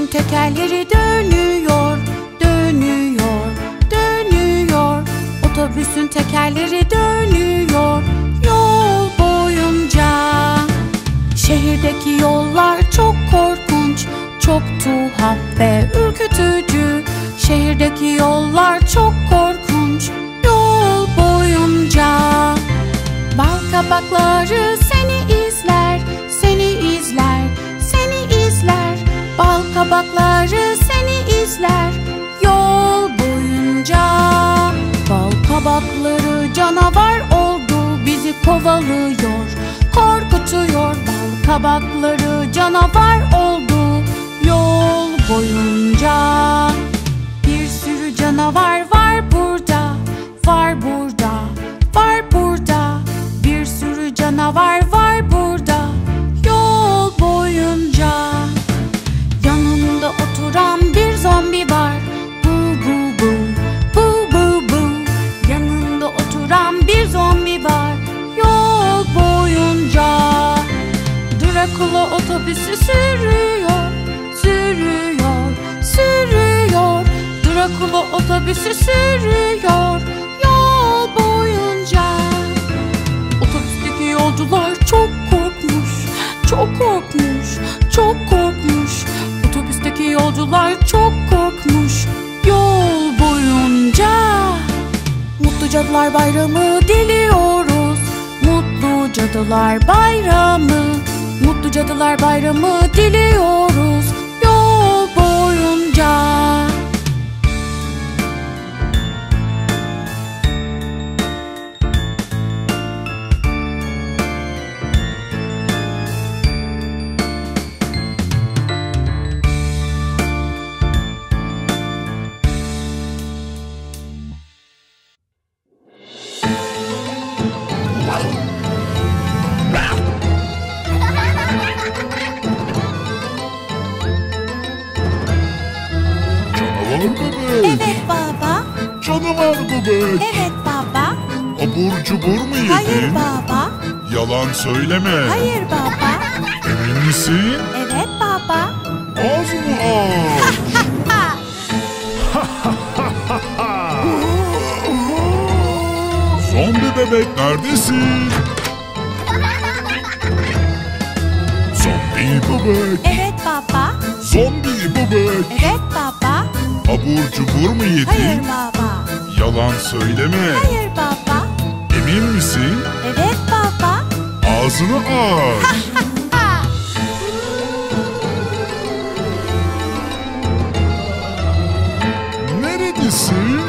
Otobüsün tekerleri dönüyor, dönüyor, dönüyor. Otobüsün tekerleri dönüyor yol boyunca. Şehirdeki yollar çok korkunç, çok tuhaf ve ürkütücü. Şehirdeki yollar çok korkunç yol boyunca. Bal kabakları seni izler, seni izler, seni izler. Bal kabakları seni izler yol boyunca. Bal kabakları canavar oldu, bizi kovalıyor, korkutuyor. Bal kabakları canavar oldu yol boyunca. Bir sürü canavar var burada, var burada, var burada. Bir sürü canavar var burada yol boyunca. Yanında oturan bir zombi var, bu bu bu, bu bu bu. Yanında oturan bir zombi var yol boyunca. Dracula otobüsü sürüyor, sürüyor, sürüyor. Dracula otobüsü sürüyor yol boyunca. Otobüsteki yolcular çok korkmuş, çok korkmuş, çok korkmuş. Otobüsteki yolcular çok korkmuş yol boyunca. Mutlu Cadılar Bayramı diliyoruz, Mutlu Cadılar Bayramı. Mutlu Cadılar Bayramı diliyoruz yol boyunca. Evet baba. Canavar bebek. Evet baba. Abur cubur mu yedin? Hayır baba. Yalan söyleme. Hayır baba. Emin misin? Evet baba. Ağzını aç. Zombi bebek neredesin? Zombi bebek. Evet baba. Zombi bebek. Evet baba. Abur cubur mu yedin? Hayır baba. Yalan söyleme. Hayır baba. Emin misin? Evet baba. Ağzını aç. Neredesin?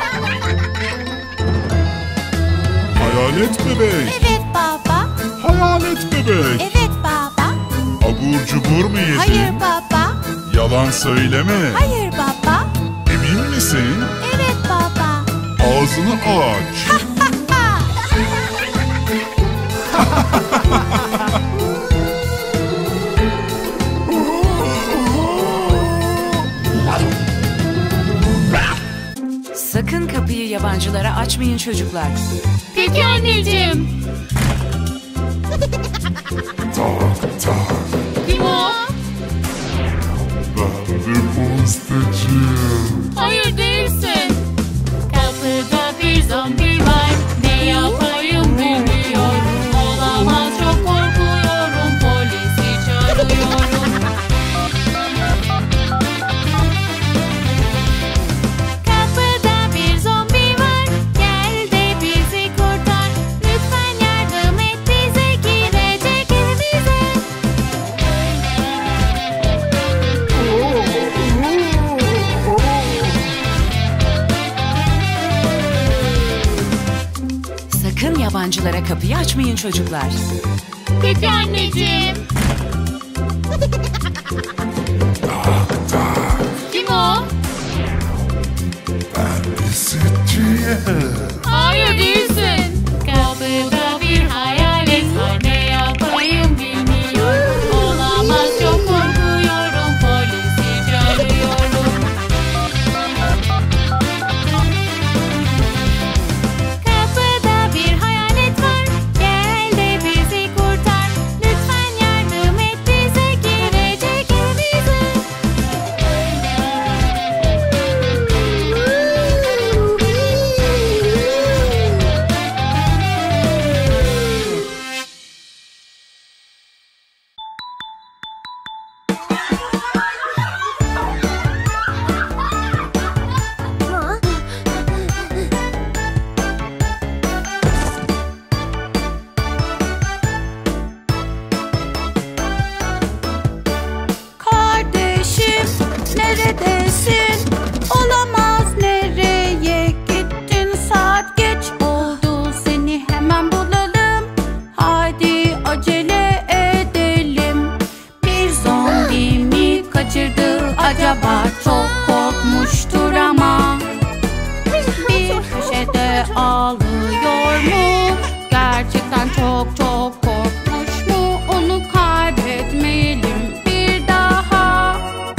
Hayalet bebek. Evet baba. Hayalet bebek. Evet baba. Abur cubur mu yedin? Hayır baba. Yalan söyleme. Hayır baba. Emin misin? Evet baba. Ağzını aç. Sakın kapıyı yabancılara açmayın çocuklar. Peki anneciğim. Tak tak. Kim o? Ben bir postacıyım. Hayır değilsin. Kapıda bir zombi var. Ne yapayım bilmiyorum. Olamaz, çok korkuyorum. Polisi çağırıyorum. Kapıda bir zombi var. Gel de bizi kurtar. Lütfen yardım et bize. Girecek evimize. Sakın yabancılara kapıyı açmayın çocuklar. Peki anneciğim. Kim o? Ben pisiciyim. Hayır değilsin. Kapıda bir hayalet var. Ne yapayım bilmiyorum. Olamaz, çok korkuyorum. Polisi çağırıyorum. Kapıda bir hayalet var. Gel de bizi kurtar. Lütfen acaba çok korkmuştur ama. Bir köşede ağlıyor mu? Gerçekten çok çok korkmuş mu? Onu kaybetmeyelim bir daha.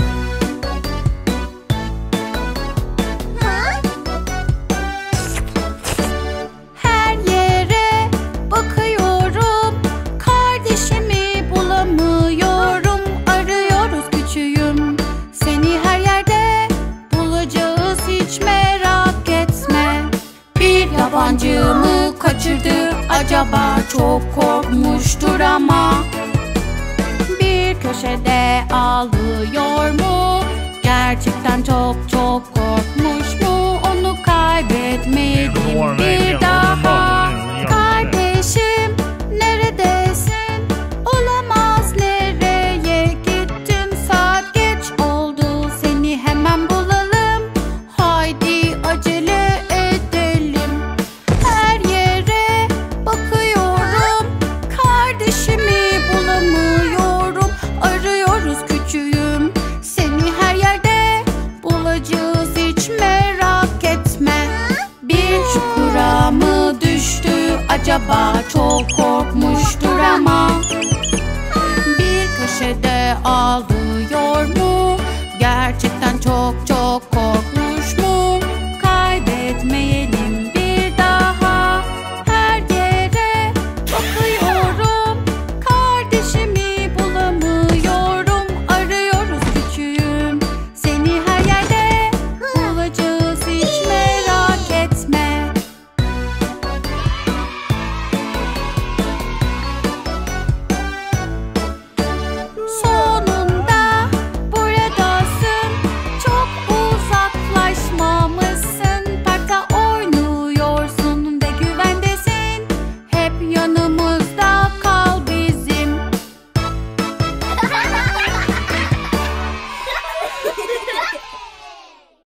Her yere bakıyorum, kardeşimi bulamıyorum. Arıyoruz küçüğüm, seni her yerde bulacağız, hiç merak etme. Bir yabancı mı kaçırdı acaba, çok korkmuştur ama. Bir köşede ağlıyor mu? Gerçekten çok çok korkmuş mu? Onu kaybetmeyelim bir daha. Kardeşim neredesin? Olamaz, nereye gittin? Saat geç oldu, seni hemen bulalım. Haydi acele edelim. Her yere bakıyorum, kardeşimi bulamıyorum. Arıyoruz küçüğüm, seni her yerde bulacağız, hiç merak etme. Bir çukura mı düştü acaba, çok korkmuştur ama. Bir köşede ağlıyor